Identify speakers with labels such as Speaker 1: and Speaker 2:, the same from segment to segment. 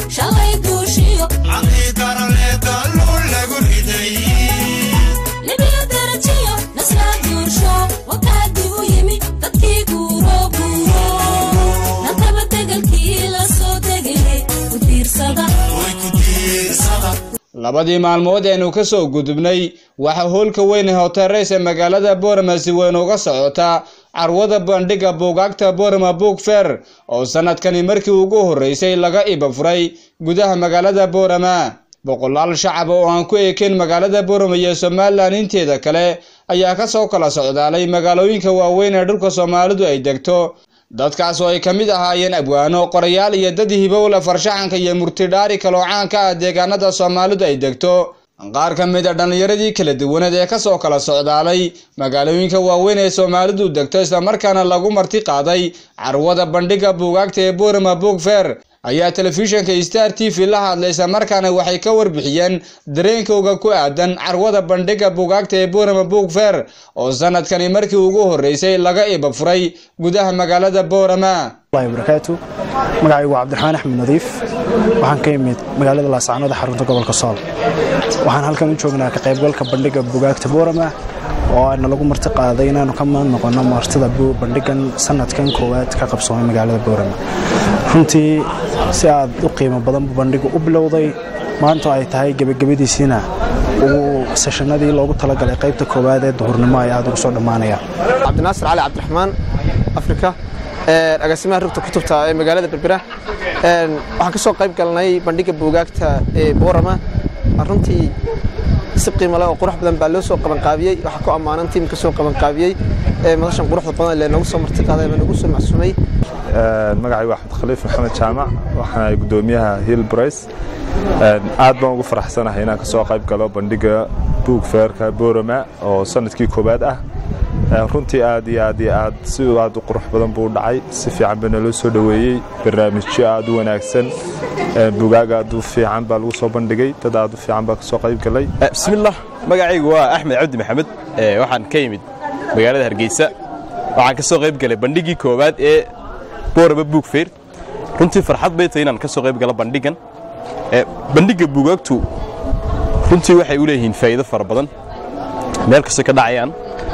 Speaker 1: شالي دوشيو عقيد رليدا لولا قردي لبي درجيو نسلا دوشو وكادي ويمي تدكي قورو ننتبه تقلكي لسو تقلي كتير صدا وكتير صدا
Speaker 2: labadii maalmood aynu ka soo gudubnay waxa hoolka weyn ee Hotel Race ee magaalada Boorama si weyn uga socota carwada bandhiga buugaagta Boorama Book Fair oo sanadkani markii ugu horeysay laga iibfuray gudaha magaalada Boorama boqolaal shacab oo aan ku eekeen magaalada Boorama iyo Soomaaliland inteeda kale ayaa ka soo kala socdaalay magaalooyinka waaweyn ee dhulka Soomaalidu ay degto dadkaas oo ay kamid ahaayeen abwaano qorayaal iyo dad hibowla farshaxanka iyo murtidhaari kala caanka ah deegaanada Soomaalidu ay degto qaar kamid ah dhalinyaradii kala duwaneed ee ka soo kala socdaalay magaalooyinka waaweyn ee Soomaalidu degto isla markaana lagu marti qaaday carwada bandhiga buugaagta ee Boorama Book Fair ayaa telefishinka Star TV la hadlaysa markaana waxay ka warbixiyeen dareenkooda ku aadan carwada bandhiga buugaagta ee Boorama Book Fair oo sanadkani markii ugu horeysay laga iibfuray gudaha magaalada Boorama.
Speaker 3: الله وبركاته magacaygu waa Cabdiraxmaan Axmed Nadiif waxaan ka imid magaalada Laascaanood xarunta gobolka Sool waxaan halkan u joognaa ka qaybgalka bandhiga buugaagta Boorama oo aan lagu marti qaaday inaanu ka noqono martida bandhigan sanadkan koowaad ka qabsoomay magaalada Boorama runtii si aad u qiimo badan bandhigu u bilowday maanta ay tahay gabagabadiisina ugu sessionadii loogu talagalay qaybta koowaad ee duhurnimo ay aad ugu soo dhamaanayaan
Speaker 4: Cabdinaasir Cali Cabdiraxmaan Afrika agaasimaha rugta kutubta ee magaalada Berbera waxaan ka soo qayb galnay bandhiga buugaagta ee Boorama runtii si qiimo leh oo qurux badan baa loo soo qaban qaabiyay waxa ku amaanan tiimka soo qaban qaabiyay madashan quruxda badan ee nagu soo marti qaaday ama nagu soo macsuumay
Speaker 5: magacaygu Axmed Khaliif Maxamed Jaamac waxaan gudoomiyaha Hill Price aad baan ugu faraxsanahay inaan ka soo qayb galo bandhiga Book Fair-ka Boorama oo sanadkii koobaad ah runtii aad si aad u qurux badan buu dhacay si fiican baa loo soo dhaweeyay barnaamijyo aad u wanaagsan buugaaga aad u fiican baa lagu soo bandhigay dad aad u fiican baa ka soo qayb galay
Speaker 6: bismillah magacaygu waa Axmed Cabdi Maxamed waxaan ka yimid magaalada Hargeysa waxaan ka soo qayb galay bandhigii koobaad ee Boorama Book Fair runtii farxad bay tahay inaan ka soo qayb galo bandhigan bandhiga buugaagtu runtii waxay u leeyihiin faa'iido fara badan meel kasta ka dhacayaan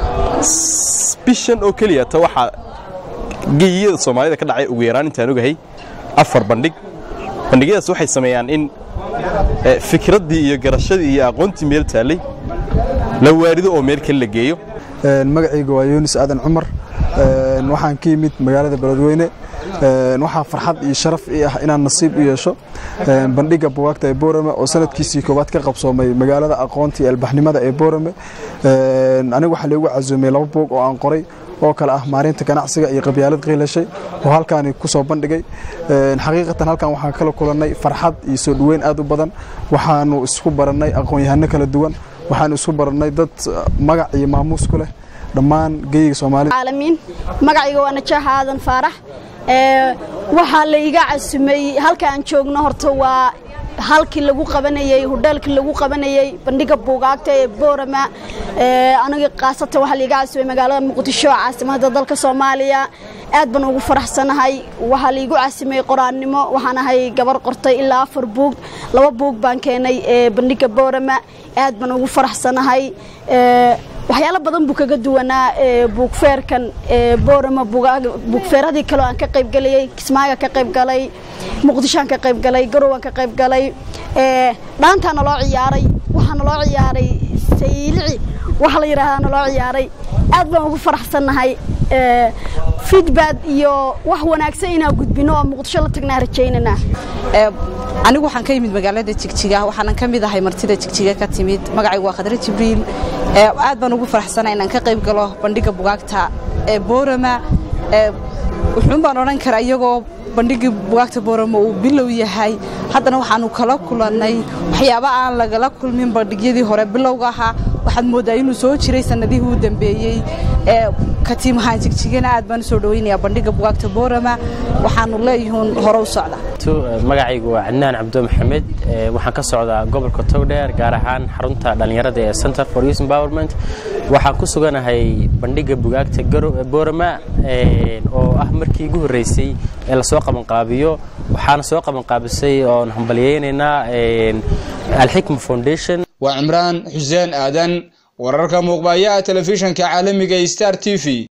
Speaker 6: bishan oo kaliya ta waxa geeyada Soomaalida ka dhacay ugu yaraan intaan ogahay 4 bandhigyadaas waxay sameeyaan in fikradii iyo garashadii iyo aqoontii meel taalay la waarido oo meel kale la geeyo
Speaker 3: magacaygu waa Yuunus Aadan Cumar waxaan ka yimid magaalada Beledweyne waxaa farxad iyo sharaf ah inaan nasiib u yeesho bandhiga buugaagta ee Boorama oo sanadkiisii koobaad ka qabsoomay magaalada aqoonta iyo albaxnimada ee Boorama anigu waxa lagu casuumay 2 buug oo aan qoray oo kala ah maareynta ganacsiga iyo qabyaalad qiilashay oo halkaan ku soo bandhigay xaqiiqatan halkaan waxaan kala kulanay farxad iyo soo dhaweyn aad u badan waxaanu isku baranay aqoon-yahano kala duwan waxaanu isku baranay dad magac iyo maamuus ku leh dhammaan geeyga Soomaalida
Speaker 7: caalamiin magacayga waa Najaax Aadan Faarax waxa la iga casuumay halka aan joogno horta waa halkii lagu qabanayay hotelkii lagu qabanayay bandhiga buugaagta ee Boorama aniga qaasata waxa la iga casuumay magaalada Muqdisho caasimadda dalka Soomaaliya aad baan ugu faraxsanahay waxa la igu casuumay qoraannimo waxaan ahay gabar qortay ilaa 4 buug 2 buug baan keenay bandhiga Boorama aad baan ugu faraxsanahay waxyaalo badan buu kaga duwanaa Book Fair-kan Boorama Book Fair-adii kale aan ka qayb galay Kismaayo ka qayb galay Muqdisho ka qayb galay Garowe ka qayb galay dhaantaana loo ciyaaray waxaana loo ciyaaray saylici waxa la yiraahdaa loo ciyaaray aad baan ugu faraxsanahay feedback iyo wax wanaagsan inaan gudbino oo Muqdisho la tagnaa rajaynana
Speaker 8: anigu waxaan ka yimid magaalada Jigjiga waxaan ka mid ahay martida Jigjiga ka timid magacaygu waa Khadra Jibriil aad baan ugu faraxsanahay inaan ka qayb galo bandhiga buugaagta ee Boorama wuxuu baan oran karaa iyagoo bandhiga buugaagta Boorama uu bilow yahay haddana waxaanu kala kulannay waxyaabo aan lagala kulmin bandhigyadii hore bilowga ahaa waxaad moodaa inuu soo jiray sanadihii u dambeeyey ka tiim ahaan jigjigana aad baan u soo dhaweynayaa bandhiga bugaagta Boorama waxaanu leeyahay hore u socda
Speaker 9: magacaygu waa Cadnaan Cabdo Maxamed waxaan ka socdaa gobolka Togdheer gaar ahaan xarunta dhalinyarada ee Center for Youth Empowerment waxaan ku suganahay bandhiga bugaagta Boorama oo ah markii ugu horeysay ee la soo qaban qaabiyo waxaana soo qaban qaabisay oo hambalyeynayna Al-Hikma Foundation
Speaker 2: وعمران حسين آدن ورركا مقبايا تلفزيون كعالمي Star TV